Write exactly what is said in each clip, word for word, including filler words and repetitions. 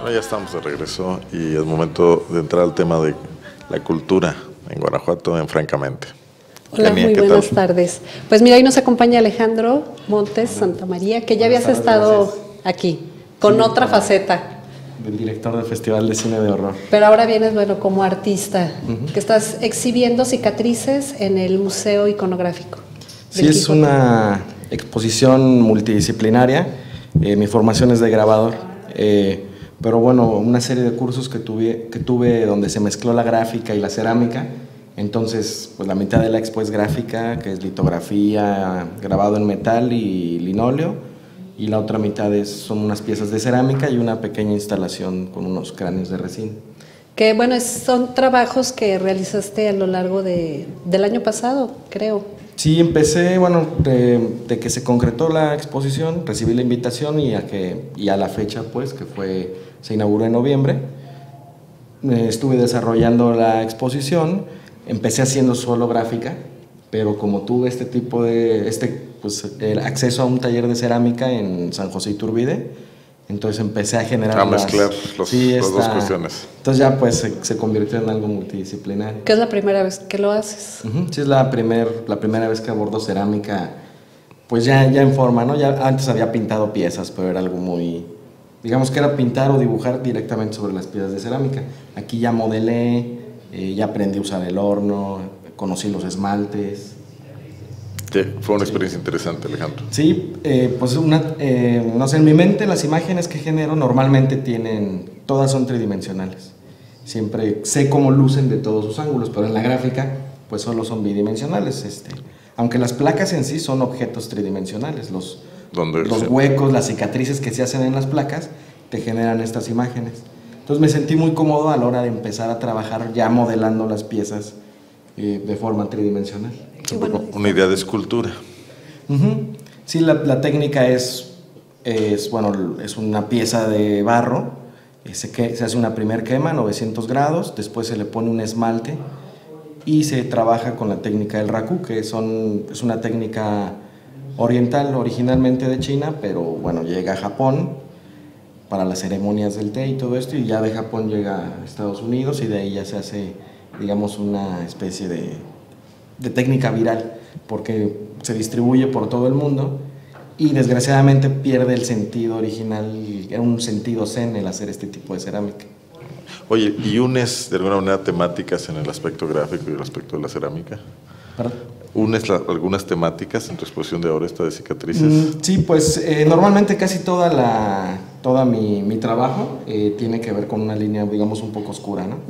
Bueno, ya estamos de regreso y es momento de entrar al tema de la cultura en Guanajuato en Francamente. Hola, Kenia, muy ¿qué buenas tal? tardes. Pues mira, hoy nos acompaña Alejandro Montes Santamaría, que ya habías Buenas tardes, estado gracias. aquí, con Sí, otra como faceta, del director del Festival de Cine de Horror. pero ahora vienes, bueno, como artista, que estás exhibiendo cicatrices en el Museo Iconográfico. Sí, del es Quijote. una exposición multidisciplinaria. Eh, mi formación es de grabador, eh, pero bueno, una serie de cursos que tuve, que tuve donde se mezcló la gráfica y la cerámica. Entonces, pues la mitad de la expo es gráfica, que es litografía, grabado en metal y linóleo, y la otra mitad es, son unas piezas de cerámica y una pequeña instalación con unos cráneos de resina. Que bueno, es- son trabajos que realizaste a lo largo de, del año pasado, creo. Sí, empecé, bueno, de, de que se concretó la exposición, recibí la invitación y a, que, y a la fecha, pues, que fue, se inauguró en noviembre. Eh, estuve desarrollando la exposición, empecé haciendo solo gráfica, pero como tuve este tipo de, este, pues, el acceso a un taller de cerámica en San José Iturbide, entonces empecé a generar A las- mezclar los- sí, las dos esta- cuestiones. Entonces ya pues se, se convirtió en algo multidisciplinario. Que es la primera vez que lo haces. Ujú, sí, es la, primer, la primera vez que abordo cerámica, pues ya, ya en forma, ¿no? Ya antes había pintado piezas, pero era algo muy, digamos que era pintar o dibujar directamente sobre las piezas de cerámica. Aquí ya modelé, eh, ya aprendí a usar el horno, conocí los esmaltes. Sí, fue una experiencia interesante, Alejandro. Sí, eh, pues una, eh, no sé, en mi mente las imágenes que genero normalmente tienen, todas son tridimensionales. Siempre sé cómo lucen de todos sus ángulos, pero en la gráfica pues solo son bidimensionales. Este, aunque las placas en sí son objetos tridimensionales, los, Donde los se- huecos, las cicatrices que se hacen en las placas te generan estas imágenes. Entonces me sentí muy cómodo a la hora de empezar a trabajar ya modelando las piezas eh, de forma tridimensional. es un bueno, poco una idea de escultura. Ujú. Sí, la, la técnica es, es, bueno, es una pieza de barro, eh, se, que, se hace una primer quema a novecientos grados, después se le pone un esmalte y se trabaja con la técnica del raku, que son, es una técnica oriental, originalmente de China, pero bueno, llega a Japón para las ceremonias del té y todo esto, y ya de Japón llega a Estados Unidos y de ahí ya se hace, digamos, una especie de, de técnica viral, porque se distribuye por todo el mundo y desgraciadamente pierde el sentido original, era un sentido zen el hacer este tipo de cerámica. Oye, ¿y unes de alguna manera temáticas en el aspecto gráfico y el aspecto de la cerámica? ¿Perdón? ¿Unes la- algunas temáticas en tu exposición de ahora, esta de cicatrices? Mm, sí, pues eh, normalmente casi toda la, toda mi, mi trabajo eh, tiene que ver con una línea, digamos, un poco oscura, ¿no?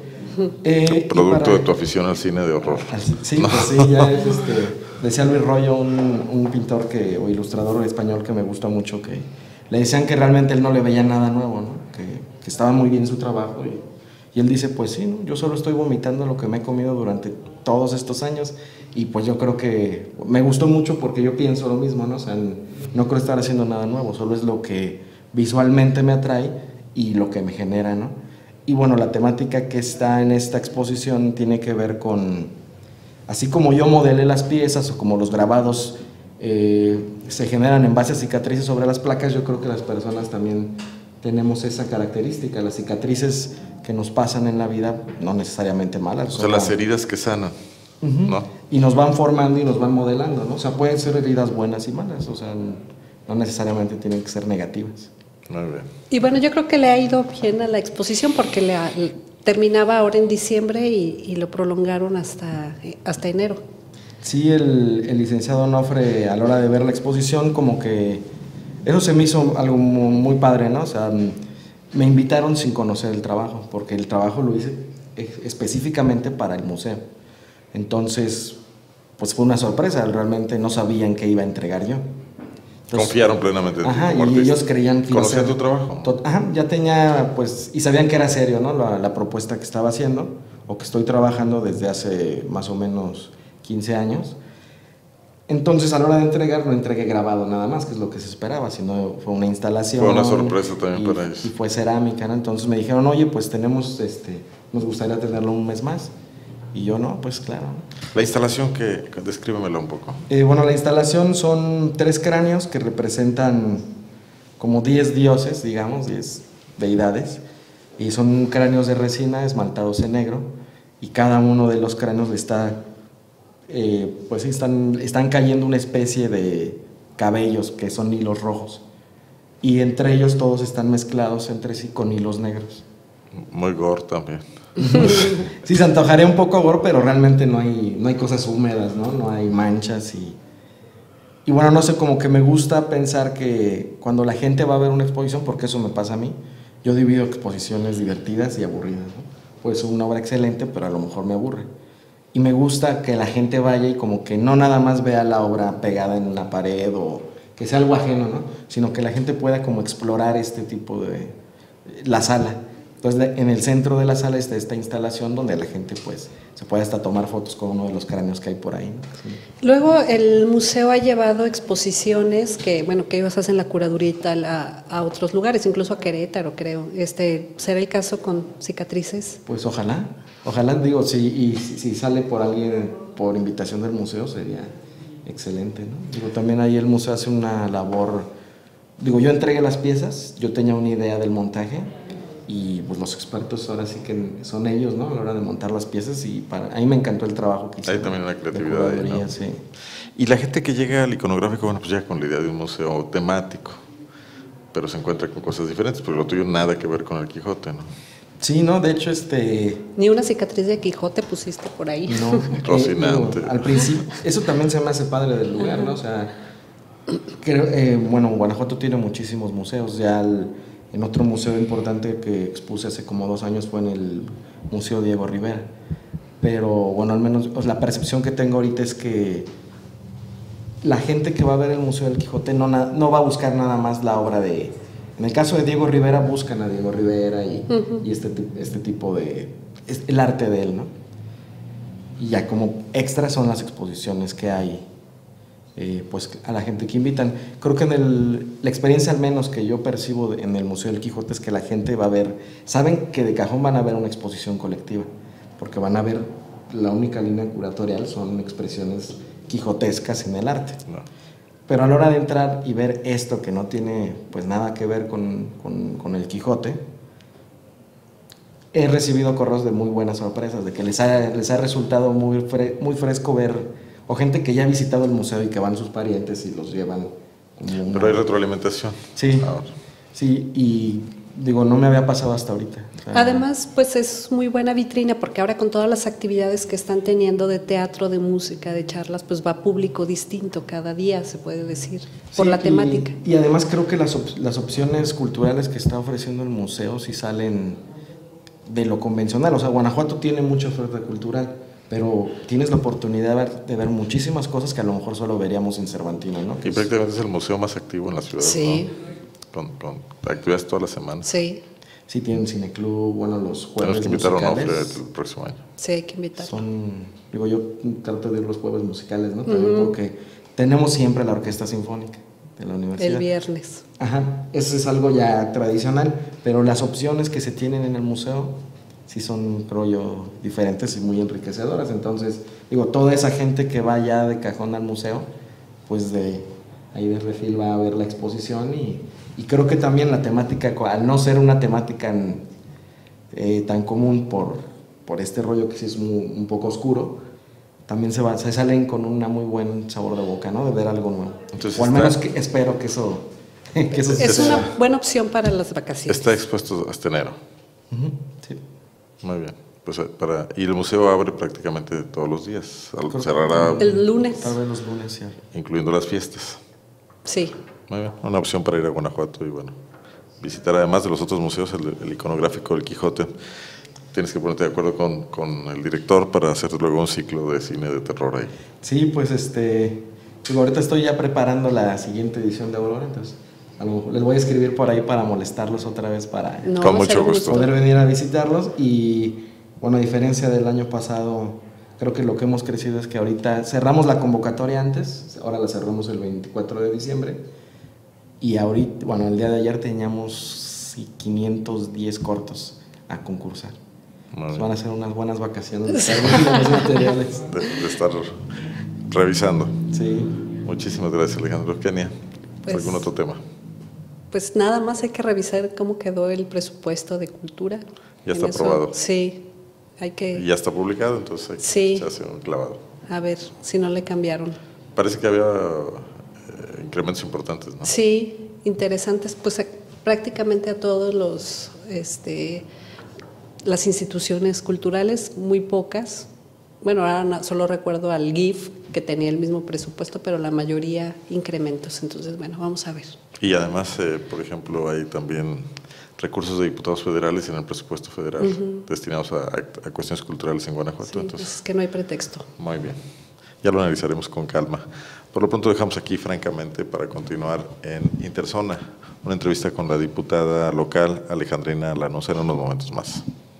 Eh, y Producto para- de tu afición al cine de horror. Así- Sí, pues sí, ya es este, decía Luis Royo, un, un pintor que, o ilustrador español que me gusta mucho, que le decían que realmente él no le veía nada nuevo, ¿no? que, que estaba muy bien su trabajo, y, y él dice, pues sí, ¿no? Yo solo estoy vomitando lo que me he comido durante todos estos años, y pues yo creo que me gustó mucho porque yo pienso lo mismo, ¿no? O sea, no creo estar haciendo nada nuevo, solo es lo que visualmente me atrae y lo que me genera, ¿no? Y bueno, la temática que está en esta exposición tiene que ver con, así como yo modelé las piezas o como los grabados eh, se generan en base a cicatrices sobre las placas, yo creo que las personas también tenemos esa característica, las cicatrices que nos pasan en la vida, no necesariamente malas. O sea, son las como- heridas que sanan, Ujú. ¿no? Y nos van formando y nos van modelando, ¿no? O sea, pueden ser heridas buenas y malas, o sea, no necesariamente tienen que ser negativas. Muy bien. Y bueno, yo creo que le ha ido bien a la exposición porque le ha- terminaba ahora en diciembre y, y lo prolongaron hasta, hasta enero. Sí, el, el licenciado Onofre, a la hora de ver la exposición, como que eso se me hizo algo mu- muy padre, ¿no? O sea, me invitaron sin conocer el trabajo, porque el trabajo lo hice ex- específicamente para el museo. Entonces, pues fue una sorpresa, realmente no sabían qué iba a entregar yo. Entonces, Confiaron plenamente en ti Ajá, como y artista. ellos creían que iba a ¿Conocían ser- tu trabajo? Tot- Ajá, ya tenía, pues, y sabían que era serio, ¿no? La, la propuesta que estaba haciendo, o que estoy trabajando desde hace más o menos quince años. Entonces, a la hora de entregar, no entregué grabado nada más, que es lo que se esperaba, sino fue una instalación. Fue una sorpresa también y, para ellos. Y fue cerámica, ¿no? Entonces me dijeron, oye, pues tenemos, este, nos gustaría tenerlo un mes más. Y yo, no, pues claro. La instalación, que, que descríbemela un poco. Eh, bueno, la instalación son tres cráneos que representan como diez dioses, digamos, diez deidades, y son cráneos de resina esmaltados en negro, y cada uno de los cráneos está, eh, pues están, están cayendo una especie de cabellos que son hilos rojos, y entre ellos todos están mezclados entre sí con hilos negros. Muy gore también. Sí, se antojaría un poco gore, pero realmente no hay, no hay cosas húmedas, ¿no? No hay manchas y... Y bueno, no sé, como que me gusta pensar que cuando la gente va a ver una exposición, porque eso me pasa a mí, yo divido exposiciones divertidas y aburridas, ¿no? Puede ser una obra excelente, pero a lo mejor me aburre. Y me gusta que la gente vaya y como que no nada más vea la obra pegada en una pared o que sea algo ajeno, ¿no? Sino que la gente pueda como explorar este tipo de... la sala. Entonces, en el centro de la sala está esta instalación donde la gente pues se puede hasta tomar fotos con uno de los cráneos que hay por ahí, ¿no? Sí. Luego el museo ha llevado exposiciones que, bueno, que ellos hacen la curaduría y tal a, a otros lugares, incluso a Querétaro, creo. Este, ¿será el caso con Cicatrices? Pues ojalá, ojalá, digo, si, y si, si sale por alguien, por invitación del museo, sería excelente, ¿no? Digo, también ahí el museo hace una labor, digo, yo entregué las piezas, yo tenía una idea del montaje, y pues los expertos ahora sí que son ellos, ¿no? A la hora de montar las piezas, y para, a mí me encantó el trabajo que hicieron. Hay también una creatividad ahí, ¿no? Sí. Y la gente que llega al iconográfico, bueno, pues llega con la idea de un museo temático, pero se encuentra con cosas diferentes, porque lo tuyo nada que ver con el Quijote, ¿no? Sí, no, de hecho, este... Ni una cicatriz de Quijote pusiste por ahí. No, Rocinante. Eh, digo, al principio, eso también se me hace padre del lugar, ¿no? O sea, creo, eh, bueno, Guanajuato tiene muchísimos museos, ya el... En otro museo importante que expuse hace como dos años fue en el Museo Diego Rivera. Pero bueno, al menos pues, la percepción que tengo ahorita es que la gente que va a ver el Museo del Quijote no, na, no va a buscar nada más la obra de... En el caso de Diego Rivera, buscan a Diego Rivera y, uh-huh. y este, este tipo de... Es el arte de él, ¿no? Y ya como extra son las exposiciones que hay, eh, pues a la gente que invitan. Creo que en el, la experiencia al menos que yo percibo de, en el Museo del Quijote es que la gente va a ver, saben que de cajón van a ver una exposición colectiva, porque van a ver la única línea curatorial son expresiones quijotescas en el arte. No. Pero a la hora de entrar y ver esto que no tiene pues nada que ver con, con, con el Quijote, he recibido correos de muy buenas sorpresas, de que les ha, les ha resultado muy, fre, muy fresco ver, o gente que ya ha visitado el museo y que van sus parientes y los llevan. Como una... Pero hay retroalimentación. Sí, ahora. Sí, y digo, no me había pasado hasta ahorita. O sea, además, pues es muy buena vitrina, porque ahora con todas las actividades que están teniendo de teatro, de música, de charlas, pues va público distinto cada día, se puede decir, por sí, la temática. Y, y además creo que las, op las opciones culturales que está ofreciendo el museo sí salen de lo convencional. O sea, Guanajuato tiene mucha oferta cultural, pero tienes la oportunidad de ver, de ver muchísimas cosas que a lo mejor solo veríamos en Cervantino, ¿no? Que y prácticamente es el museo más activo en la ciudad, sí. ¿no? Con, con actividades toda la semana. Sí. Sí, tienen cineclub, bueno, los jueves Tenemos que invitar musicales. a Onofre el próximo año. Sí, hay que invitar. Son, digo, yo trato de ir los jueves musicales, ¿no? También uh-huh. porque tenemos siempre la Orquesta Sinfónica de la universidad. El viernes. Ajá, eso es algo ya tradicional, pero las opciones que se tienen en el museo sí son, creo yo, diferentes y muy enriquecedoras. Entonces, digo, toda esa gente que va ya de cajón al museo, pues de ahí de refil va a ver la exposición y... Y creo que también la temática, al no ser una temática en, eh, tan común por, por este rollo que sí es muy, un poco oscuro, también se, va, se salen con un muy buen sabor de boca, ¿no? De ver algo nuevo. Entonces o al menos que, espero que eso... Que eso es una buena opción para las vacaciones. Está expuesto hasta enero. Uh-huh, sí. Muy bien. Pues para, y el museo abre prácticamente todos los días. Cerrará el lunes. Tal vez los lunes, sí. Incluyendo las fiestas. Sí. Muy bien, una opción para ir a Guanajuato y bueno, visitar además de los otros museos el, el iconográfico del Quijote. Tienes que ponerte de acuerdo con, con el director para hacer luego un ciclo de cine de terror ahí. Sí, pues este, pues ahorita estoy ya preparando la siguiente edición de Aurora, entonces a lo mejor les voy a escribir por ahí para molestarlos otra vez para no, con mucho gusto poder venir a visitarlos. Y bueno, a diferencia del año pasado, creo que lo que hemos crecido es que ahorita cerramos la convocatoria antes, ahora la cerramos el veinticuatro de diciembre. Y ahorita, bueno, el día de ayer teníamos quinientos diez cortos a concursar. Pues van a ser unas buenas vacaciones de estar viendo los materiales. De, de estar revisando. Sí. Muchísimas gracias, Alejandro. Kenia, pues, ¿algún otro tema? pues nada más hay que revisar cómo quedó el presupuesto de cultura. Ya está En eso, aprobado. Sí, hay que... Y ya está publicado, entonces hay que- Sí. se hace un clavado. A ver si no le cambiaron. Parece que había eh, incrementos importantes, ¿no? Sí, interesantes, pues a- prácticamente a todos los, este, las instituciones culturales, muy pocas. Bueno, ahora no- solo recuerdo al G I F, que tenía el mismo presupuesto, pero la mayoría incrementos. Entonces, bueno, vamos a ver. Y además, eh, por ejemplo, hay también recursos de diputados federales en el presupuesto federal uh-huh. destinados a, a, a cuestiones culturales en Guanajuato. Sí, entonces, pues es que no hay pretexto. Muy bien. Ya lo analizaremos con calma. Por lo pronto dejamos aquí, francamente, para continuar en Interzona, una entrevista con la diputada local Alejandrina Lanuza en unos momentos más.